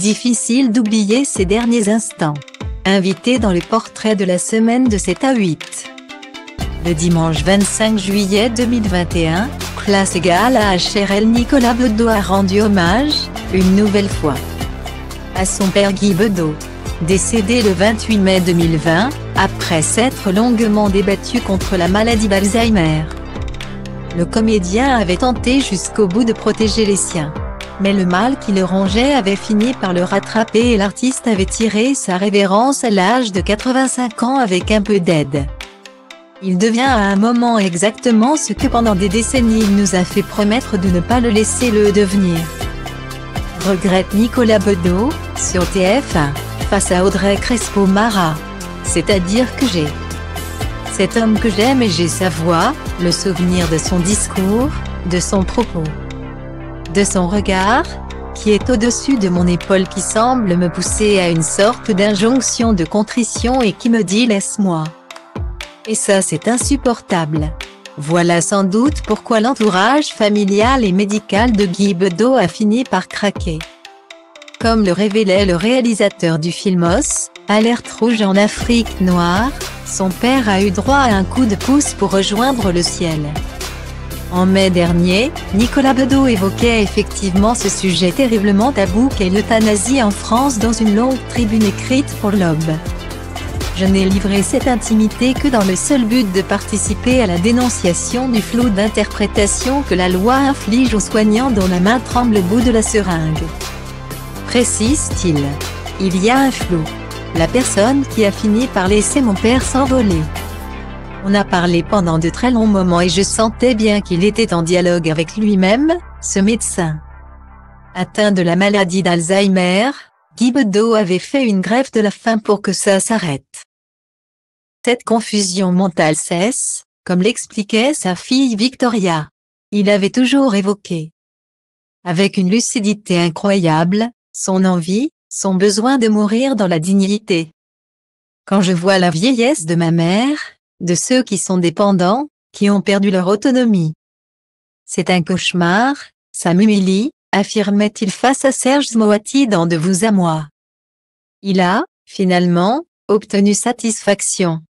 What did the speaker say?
Difficile d'oublier ces derniers instants. Invité dans le portrait de la semaine de 7 à 8. Le dimanche 25 juillet 2021, classe égale à HRL, Nicolas Bedeau a rendu hommage, une nouvelle fois, à son père Guy Bedeau, décédé le 28 mai 2020, après s'être longuement débattu contre la maladie d'Alzheimer. Le comédien avait tenté jusqu'au bout de protéger les siens. Mais le mal qui le rongeait avait fini par le rattraper et l'artiste avait tiré sa révérence à l'âge de 85 ans avec un peu d'aide. Il devient à un moment exactement ce que pendant des décennies il nous a fait promettre de ne pas le laisser le devenir. Regrette Nicolas Bedeau, sur TF1, face à Audrey Crespo-Mara. C'est-à-dire que j'ai cet homme que j'aime et j'ai sa voix, le souvenir de son discours, de son propos, de son regard, qui est au-dessus de mon épaule, qui semble me pousser à une sorte d'injonction de contrition et qui me dit « laisse-moi ». Et ça c'est insupportable. Voilà sans doute pourquoi l'entourage familial et médical de Guy Bedeau a fini par craquer. Comme le révélait le réalisateur du film Os, Alerte rouge en Afrique noire, son père a eu droit à un coup de pouce pour rejoindre le ciel. En mai dernier, Nicolas Bedeau évoquait effectivement ce sujet terriblement tabou qu'est l'euthanasie en France dans une longue tribune écrite pour l'Aube. Je n'ai livré cette intimité que dans le seul but de participer à la dénonciation du flou d'interprétation que la loi inflige aux soignants dont la main tremble au bout de la seringue. Précise-t-il. Il y a un flou. La personne qui a fini par laisser mon père s'envoler. On a parlé pendant de très longs moments et je sentais bien qu'il était en dialogue avec lui-même, ce médecin. Atteint de la maladie d'Alzheimer, Guy Bedeau avait fait une grève de la faim pour que ça s'arrête. Cette confusion mentale cesse, comme l'expliquait sa fille Victoria. Il avait toujours évoqué, avec une lucidité incroyable, son envie, son besoin de mourir dans la dignité. Quand je vois la vieillesse de ma mère, de ceux qui sont dépendants, qui ont perdu leur autonomie, c'est un cauchemar, ça m'humilie, affirmait-il face à Serge Zmoati dans De vous à moi. Il a, finalement, obtenu satisfaction.